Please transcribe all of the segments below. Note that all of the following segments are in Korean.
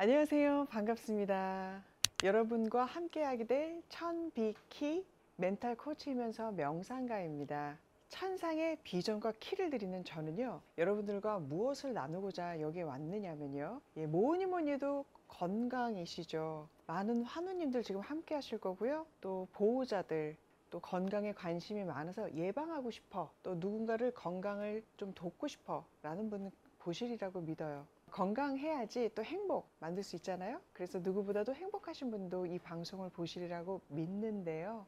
안녕하세요. 반갑습니다. 여러분과 함께하게 될 천비키 멘탈 코치이면서 명상가입니다. 천상의 비전과 키를 드리는 저는요, 여러분들과 무엇을 나누고자 여기에 왔느냐면요, 뭐니 해도 건강이시죠. 많은 환우님들 지금 함께 하실 거고요, 또 보호자들, 또 건강에 관심이 많아서 예방하고 싶어, 또 누군가를 건강을 좀 돕고 싶어 라는 분은 보시리라고 믿어요. 건강해야지 또 행복 만들 수 있잖아요. 그래서 누구보다도 행복하신 분도 이 방송을 보시리라고 믿는데요,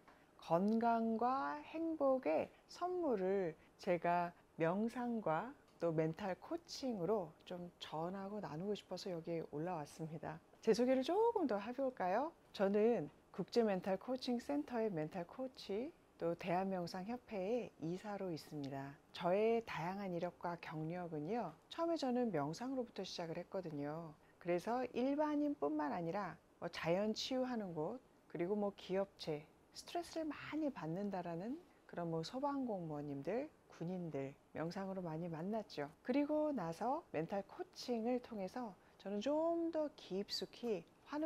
건강과 행복의 선물을 제가 명상과 또 멘탈 코칭으로 좀 전하고 나누고 싶어서 여기에 올라왔습니다. 제 소개를 조금 더 해볼까요? 저는 국제 멘탈 코칭 센터의 멘탈 코치, 또 대한명상협회의 이사로 있습니다. 저의 다양한 이력과 경력은요, 처음에 저는 명상으로부터 시작을 했거든요. 그래서 일반인뿐만 아니라 자연 치유하는 곳, 그리고 기업체, 스트레스를 많이 받는다라는 그런 소방공무원님들, 군인들 명상으로 많이 만났죠. 그리고 나서 멘탈 코칭을 통해서 저는 좀 더 깊숙이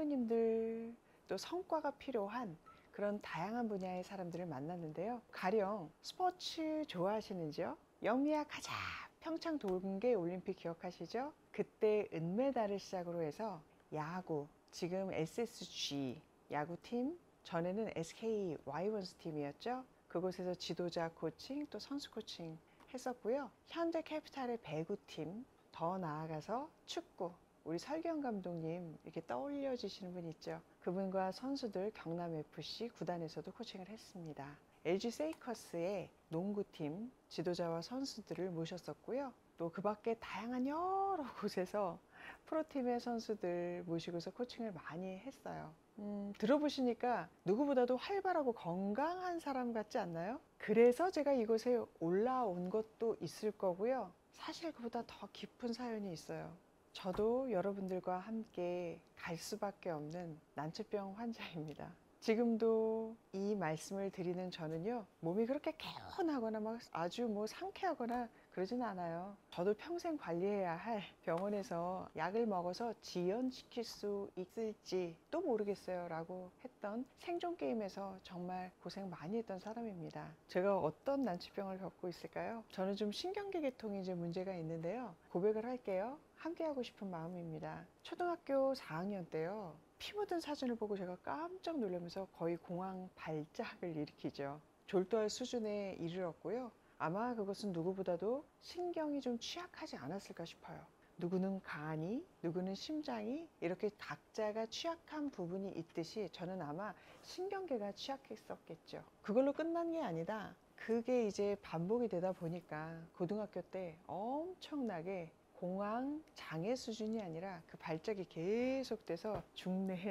환우님들, 또 성과가 필요한 그런 다양한 분야의 사람들을 만났는데요. 가령 스포츠 좋아하시는지요? 영미야 가자! 평창 동계 올림픽 기억하시죠? 그때 은메달을 시작으로 해서 야구, 지금 SSG 야구팀, 전에는 SK 와이번스 팀이었죠. 그곳에서 지도자 코칭, 또 선수 코칭 했었고요. 현대캐피탈의 배구팀, 더 나아가서 축구, 우리 설경 감독님 이렇게 떠올려지시는 분 있죠. 그분과 선수들 경남FC 구단에서도 코칭을 했습니다. LG 세이커스의 농구팀 지도자와 선수들을 모셨었고요. 또 그 밖에 다양한 여러 곳에서 프로팀의 선수들 모시고서 코칭을 많이 했어요. 들어보시니까 누구보다도 활발하고 건강한 사람 같지 않나요? 그래서 제가 이곳에 올라온 것도 있을 거고요. 사실 그보다 더 깊은 사연이 있어요. 저도 여러분들과 함께 갈 수밖에 없는 난치병 환자입니다. 지금도 이 말씀을 드리는 저는요, 몸이 그렇게 개운하거나 아주 상쾌하거나 그러진 않아요. 저도 평생 관리해야 할 병원에서 약을 먹어서 지연시킬 수 있을지 또 모르겠어요 라고 했던 생존 게임에서 정말 고생 많이 했던 사람입니다. 제가 어떤 난치병을 겪고 있을까요? 저는 좀 신경계 계통이 이제 문제가 있는데요, 고백을 할게요. 함께하고 싶은 마음입니다. 초등학교 4학년 때요, 피 묻은 사진을 보고 제가 깜짝 놀라면서 거의 공황 발작을 일으키죠. 졸도할 수준에 이르렀고요. 아마 그것은 누구보다도 신경이 좀 취약하지 않았을까 싶어요. 누구는 간이, 누구는 심장이, 이렇게 각자가 취약한 부분이 있듯이 저는 아마 신경계가 취약했었겠죠. 그걸로 끝난 게 아니다. 그게 이제 반복이 되다 보니까 고등학교 때 엄청나게 공황 장애 수준이 아니라 그 발작이 계속돼서 중내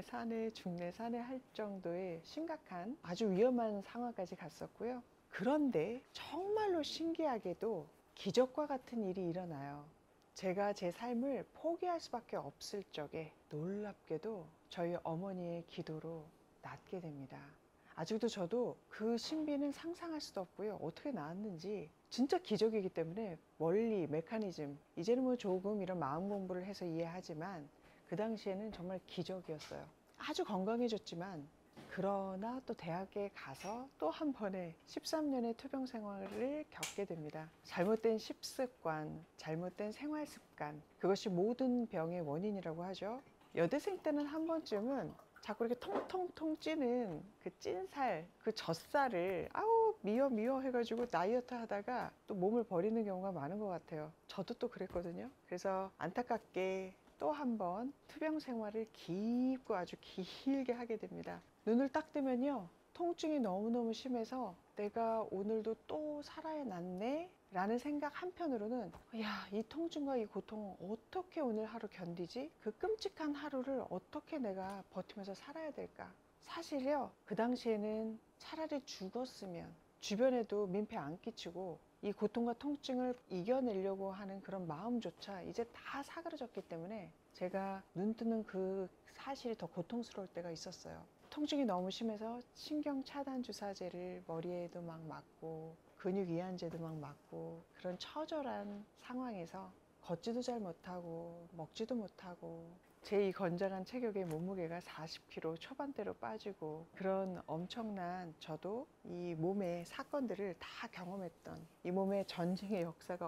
산에 할 정도의 심각한 아주 위험한 상황까지 갔었고요. 그런데 정말로 신기하게도 기적과 같은 일이 일어나요. 제가 제 삶을 포기할 수밖에 없을 적에 놀랍게도 저희 어머니의 기도로 낫게 됩니다. 아직도 저도 그 신비는 상상할 수도 없고요. 어떻게 나았는지 진짜 기적이기 때문에 원리, 메커니즘, 이제는 조금 이런 마음 공부를 해서 이해하지만 그 당시에는 정말 기적이었어요. 아주 건강해졌지만, 그러나 또 대학에 가서 또 한 번의 13년의 투병 생활을 겪게 됩니다. 잘못된 식습관, 잘못된 생활 습관, 그것이 모든 병의 원인이라고 하죠. 여대생 때는 한 번쯤은 자꾸 이렇게 통통통 찌는 그 찐살, 그 젖살을 아우 미워 해가지고 다이어트 하다가 또 몸을 버리는 경우가 많은 것 같아요. 저도 또 그랬거든요. 그래서 안타깝게 또 한 번 투병 생활을 깊고 아주 길게 하게 됩니다. 눈을 딱 뜨면요, 통증이 너무너무 심해서 내가 오늘도 또 살아야 낫네 라는 생각 한편으로는, 야, 이 통증과 이 고통을 어떻게 오늘 하루 견디지? 그 끔찍한 하루를 어떻게 내가 버티면서 살아야 될까? 사실요, 그 당시에는 차라리 죽었으면, 주변에도 민폐 안 끼치고 이 고통과 통증을 이겨내려고 하는 그런 마음조차 이제 다 사그러졌기 때문에 제가 눈 뜨는 그 사실이 더 고통스러울 때가 있었어요. 통증이 너무 심해서 신경 차단 주사제를 머리에도 막 맞고 근육 이완제도 막 맞고, 그런 처절한 상황에서 걷지도 잘 못하고 먹지도 못하고 제 이 건장한 체격에 몸무게가 40kg 초반대로 빠지고 그런 엄청난 저도 이 몸의 사건들을 다 경험했던 이 몸의 전쟁의 역사가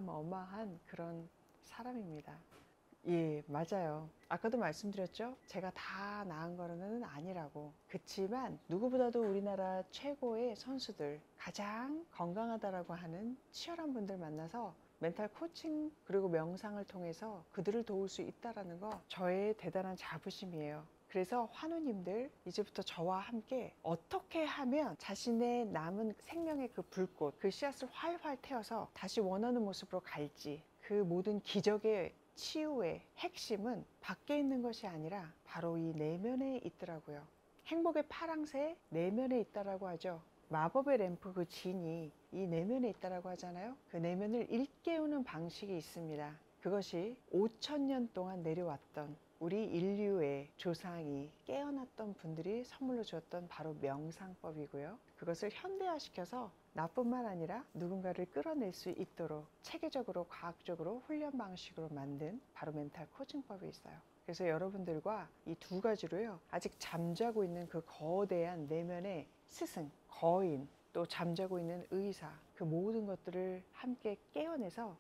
어마어마한 그런 사람입니다. 예, 맞아요. 아까도 말씀드렸죠? 제가 다 나은 거는 아니라고. 그치만 누구보다도 우리나라 최고의 선수들, 가장 건강하다라고 하는 치열한 분들 만나서 멘탈 코칭 그리고 명상을 통해서 그들을 도울 수 있다는 거 저의 대단한 자부심이에요. 그래서 환우님들 이제부터 저와 함께 어떻게 하면 자신의 남은 생명의 그 불꽃, 그 씨앗을 활활 태워서 다시 원하는 모습으로 갈지, 그 모든 기적의 치유의 핵심은 밖에 있는 것이 아니라 바로 이 내면에 있더라고요. 행복의 파랑새 내면에 있다라고 하죠. 마법의 램프 그 진이 이 내면에 있다라고 하잖아요. 그 내면을 일깨우는 방식이 있습니다. 그것이 5,000년 동안 내려왔던 우리 인류의 조상이 깨어났던 분들이 선물로 주었던 바로 명상법이고요. 그것을 현대화시켜서 나뿐만 아니라 누군가를 끌어낼 수 있도록 체계적으로 과학적으로 훈련 방식으로 만든 바로 멘탈 코칭법이 있어요. 그래서 여러분들과 이 두 가지로요, 아직 잠자고 있는 그 거대한 내면의 스승, 거인, 또 잠자고 있는 의사, 그 모든 것들을 함께 깨어내서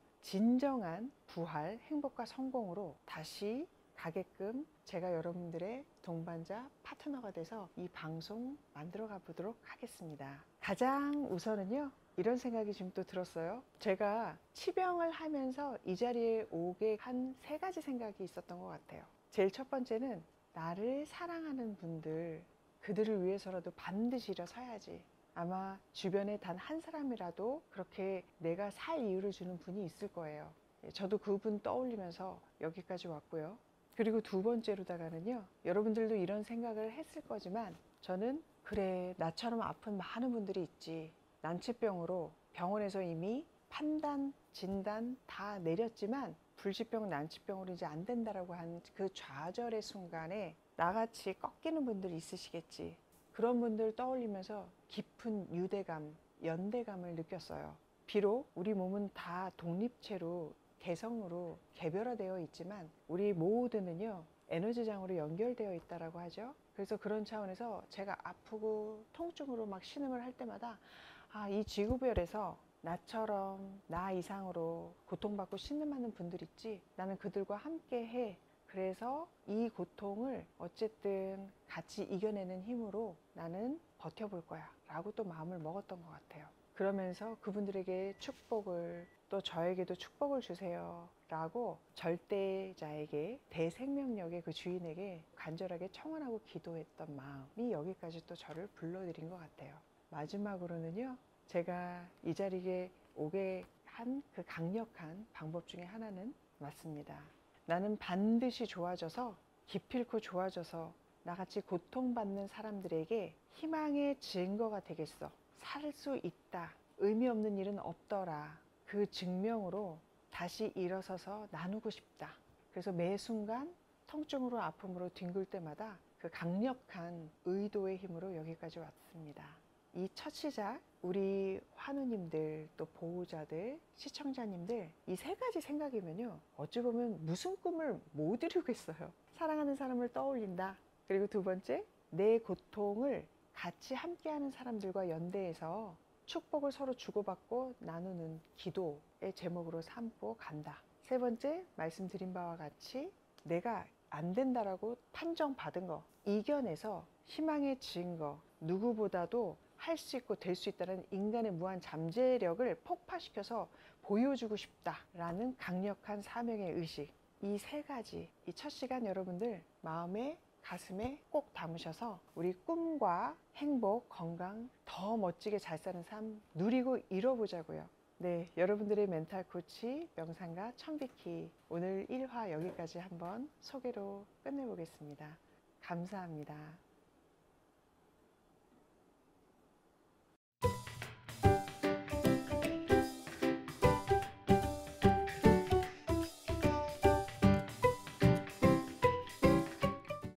진정한 부활, 행복과 성공으로 다시 가게끔 제가 여러분들의 동반자, 파트너가 돼서 이 방송 만들어 가보도록 하겠습니다. 가장 우선은요, 이런 생각이 지금 또 들었어요. 제가 치병을 하면서 이 자리에 오게 한 3가지 생각이 있었던 것 같아요. 제일 첫 번째는 나를 사랑하는 분들, 그들을 위해서라도 반드시 일어서야지. 아마 주변에 단 한 사람이라도 그렇게 내가 살 이유를 주는 분이 있을 거예요. 저도 그분 떠올리면서 여기까지 왔고요. 그리고 두 번째로다가는요, 여러분들도 이런 생각을 했을 거지만 저는 그래, 나처럼 아픈 많은 분들이 있지. 난치병으로 병원에서 이미 판단, 진단 다 내렸지만 불치병, 난치병으로 이제 안 된다라고 한 그 좌절의 순간에 나같이 꺾이는 분들이 있으시겠지. 그런 분들 떠올리면서 깊은 유대감, 연대감을 느꼈어요. 비록 우리 몸은 다 독립체로 개성으로 개별화되어 있지만 우리 모두는요, 에너지장으로 연결되어 있다라고 하죠. 그래서 그런 차원에서 제가 아프고 통증으로 막 신음을 할 때마다 이 지구별에서 나처럼 나 이상으로 고통받고 신음하는 분들 있지, 나는 그들과 함께 해. 그래서 이 고통을 어쨌든 같이 이겨내는 힘으로 나는 버텨볼 거야 라고 또 마음을 먹었던 것 같아요. 그러면서 그분들에게 축복을, 또 저에게도 축복을 주세요 라고 절대자에게, 대생명력의 그 주인에게 간절하게 청원하고 기도했던 마음이 여기까지 또 저를 불러들인 것 같아요. 마지막으로는요, 제가 이 자리에 오게 한 그 강력한 방법 중에 하나는 맞습니다. 나는 반드시 좋아져서, 기필코 좋아져서 나같이 고통받는 사람들에게 희망의 증거가 되겠어. 살 수 있다. 의미 없는 일은 없더라. 그 증명으로 다시 일어서서 나누고 싶다. 그래서 매 순간 통증으로 아픔으로 뒹굴 때마다 그 강력한 의도의 힘으로 여기까지 왔습니다. 이 첫 시작, 우리 환우님들, 또 보호자들, 시청자님들, 이 3가지 생각이면요, 어찌 보면 무슨 꿈을 못 이루겠어요. 사랑하는 사람을 떠올린다. 그리고 두 번째, 내 고통을 같이 함께하는 사람들과 연대해서 축복을 서로 주고받고 나누는 기도의 제목으로 삼고 간다. 세 번째, 말씀드린 바와 같이 내가 안 된다라고 판정받은 거 이겨내서 희망의 증거, 누구보다도 할 수 있고 될 수 있다는 인간의 무한 잠재력을 폭파시켜서 보여주고 싶다라는 강력한 사명의 의식, 이 3가지, 이 첫 시간 여러분들 마음에, 가슴에 꼭 담으셔서 우리 꿈과 행복, 건강, 더 멋지게 잘 사는 삶 누리고 이뤄보자고요. 네, 여러분들의 멘탈 코치, 명상가 천비키, 오늘 1화 여기까지 한번 소개로 끝내보겠습니다. 감사합니다.